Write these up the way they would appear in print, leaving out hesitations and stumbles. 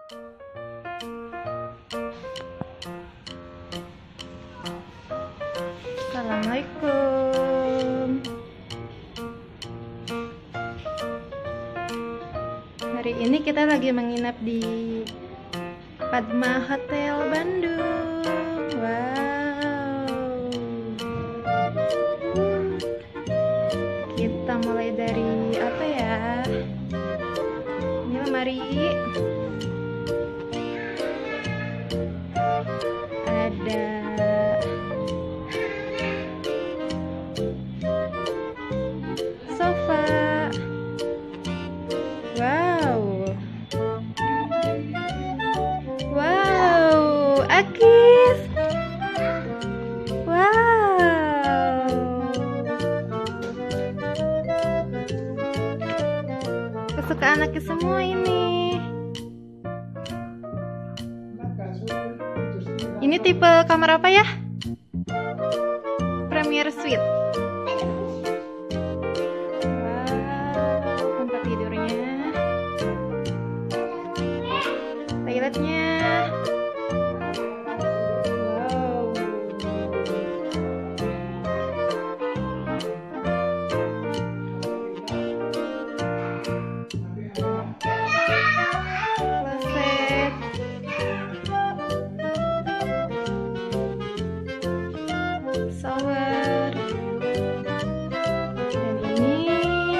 Assalamualaikum. Hari ini kita lagi menginap di Padma Hotel Bandung. Wow. Kita mulai dari apa ya? Ini lemari. Ada sofa. Wow. Wow, Akis. Wow. Kesukaan Akis semua ini. Ini tipe kamar apa ya? Premier Suite. Tempat tidurnya, toiletnya. Wow. Kloset. Shower. Dan ini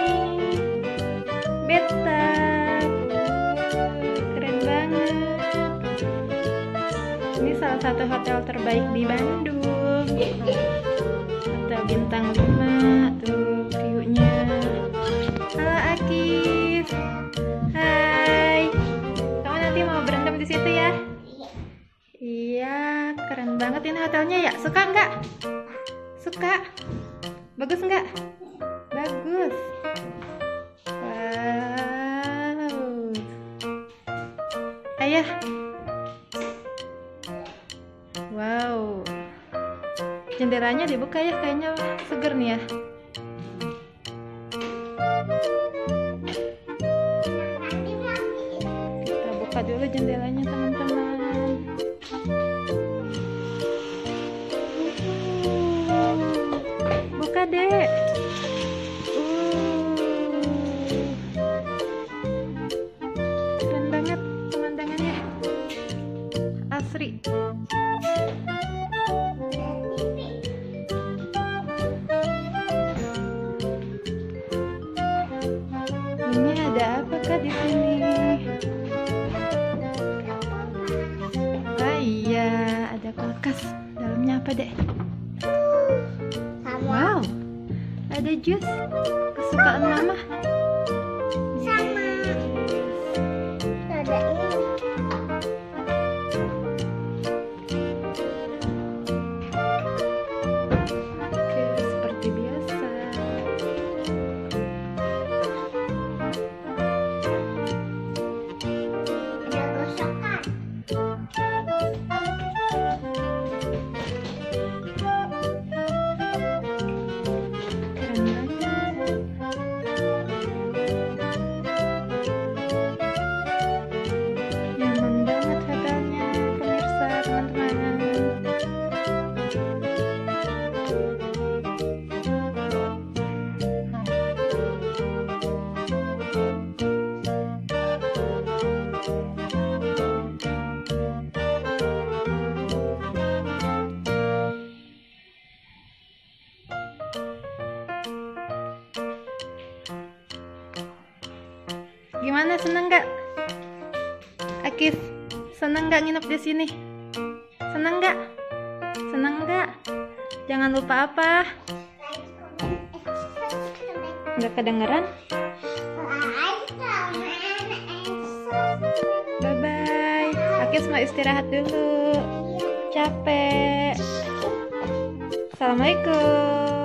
bathtub. Keren banget. Ini salah satu hotel terbaik di Bandung. Hotel bintang 5. Tuh view-nya. Halo Akis. Hai. Kamu nanti mau berendam di situ ya? Iya, keren banget ini hotelnya ya. Suka nggak? Suka? Bagus nggak? Bagus. Wow. Ayah. Wow. Jendelanya dibuka ya, kayaknya seger nih ya. Kita buka dulu jendelanya teman-teman. Buka dek. Keren banget pemandangannya. Asri. Ini ada apa kak di sini? Ah iya, ada kulkas. Dalamnya apa dek? Wow, ada jus kesukaan mama. Sama. Ada ini. Oke, seperti biasa. Ada gosokan. Keren banget. Nyaman banget hotelnya, pemirsa teman-teman. Gimana, seneng nggak? Akis, seneng nggak nginep di sini? Seneng nggak? Seneng nggak? Jangan lupa apa? Nggak kedengeran? Bye bye. Akis mau istirahat dulu. Capek. Assalamualaikum.